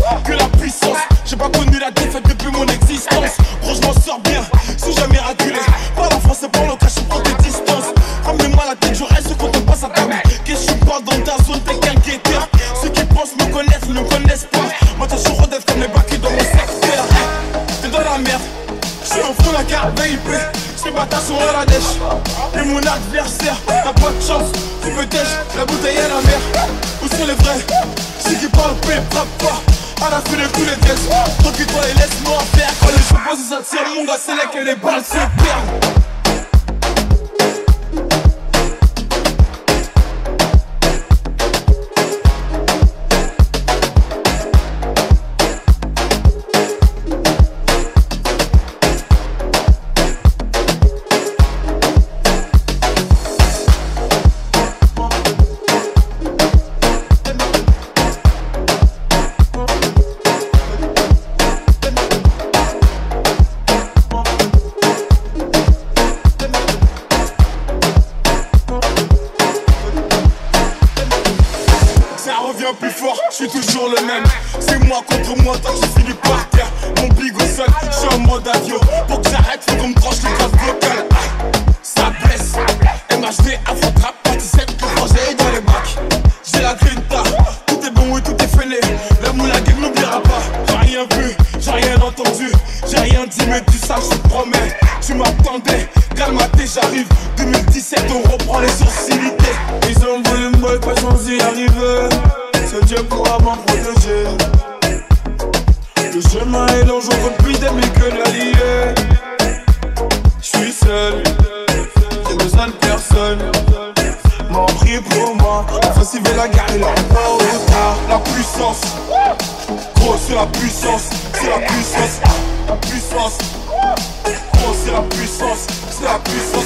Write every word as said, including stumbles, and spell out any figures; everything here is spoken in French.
que la puissance. J'ai pas connu la défaite depuis mon existence. Gros, je m'en sors bien, si jamais raculé. Parle en français, parle au cash, je prends tes distances. Ramène-moi la tête, je reste quand on passe à table. Qu'est-ce que tu parles dans ta zone, t'es qu'un guetteur. Ceux qui pensent me connaissent, ne me connaissent pas. Moi, t'as toujours rodef comme les baquets dans mon secteur. T'es dans la merde, je suis en fond la carte V I P. Ces bâtards sont à la dèche. Et mon adversaire, t'as pas de chance. Tu peux tèche, la bouteille à la mer. Où sont les vrais? Ceux qui parlent paix, frappe pas. À la fin de tous les tests. Tranquille-toi et laisse-moi faire. Quand les gens posent, ça tire, mon gars, c'est là que les balles se perdent. Plus fort, je suis toujours le même. C'est moi contre moi, toi tu finis par terre. Mon bigot seul, je suis en mode avion. Pour que j'arrête, faut qu'on me tranche les grave vocales. Ça blesse, M H D, Afro-Trap, vingt-sept, le projet est dans les bacs. J'ai la grinta, tout est bon, oui, tout est fêlé. La moula game n'oubliera pas. J'ai rien vu, j'ai rien entendu, j'ai rien dit, mais tu sais, je te promets. Tu m'attendais, calme-toi, j'arrive. deux mille dix-sept, on reprend les sourcilités. Ils ont voulu me pas changer d'y arriver. C'est Dieu pourra m'en protéger. Le chemin est long, j'en veux plus d'amis que d'alliés. J'suis seul, j'ai besoin de personne. M'en prie pour moi, offensive et la guerre, il en pas au retard. La puissance, gros c'est la puissance, c'est la puissance, la puissance. Gros c'est la puissance, c'est la puissance.